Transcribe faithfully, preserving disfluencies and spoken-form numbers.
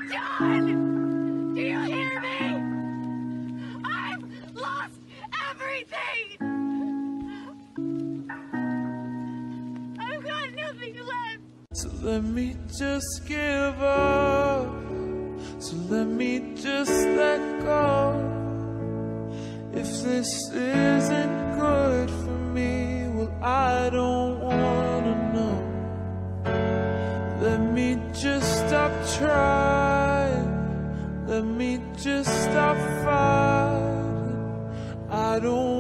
done! Do you hear me? I've lost everything! I've got nothing left! So let me just give up. So let me just let go. If this isn't good for me, well, I don't wanna know. Let me just stop trying. Let me just stop fighting. I don't